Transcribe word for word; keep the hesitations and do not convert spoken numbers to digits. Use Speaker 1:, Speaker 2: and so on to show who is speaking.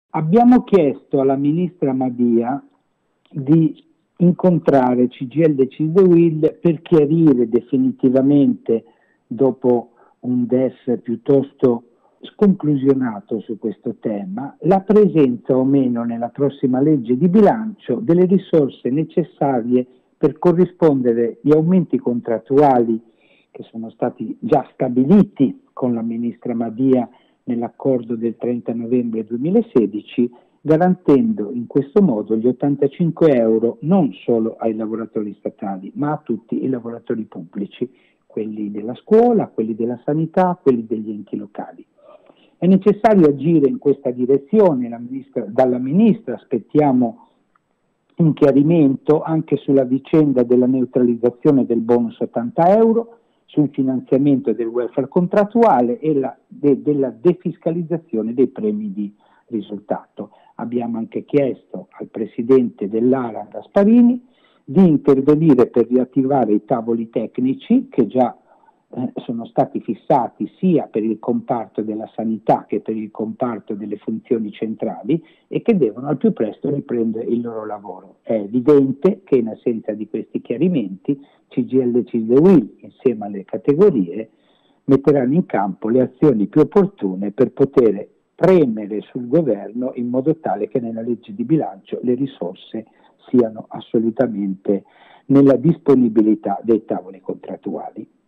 Speaker 1: Abbiamo chiesto alla ministra Madia di incontrare C G I L e C I S D E U I L per chiarire definitivamente, dopo un D E F piuttosto sconclusionato su questo tema, la presenza o meno nella prossima legge di bilancio delle risorse necessarie per corrispondere gli aumenti contrattuali che sono stati già stabiliti con la ministra Madia nell'accordo del trenta novembre duemilasedici, garantendo in questo modo gli ottantacinque euro non solo ai lavoratori statali, ma a tutti i lavoratori pubblici, quelli della scuola, quelli della sanità, quelli degli enti locali. È necessario agire in questa direzione, la ministra, dalla ministra aspettiamo un chiarimento anche sulla vicenda della neutralizzazione del bonus ottanta euro, sul finanziamento del welfare contrattuale e la, de, della defiscalizzazione dei premi di risultato. Abbiamo anche chiesto al presidente dell'ARA Gasparini di intervenire per riattivare i tavoli tecnici che già eh, sono stati fissati sia per il comparto della sanità che per il comparto delle funzioni centrali e che devono al più presto riprendere il loro lavoro. È evidente che in assenza di questi chiarimenti C G I L e C I S D E U I L insieme alle categorie metteranno in campo le azioni più opportune per poter premere sul governo in modo tale che nella legge di bilancio le risorse siano assolutamente nella disponibilità dei tavoli contrattuali.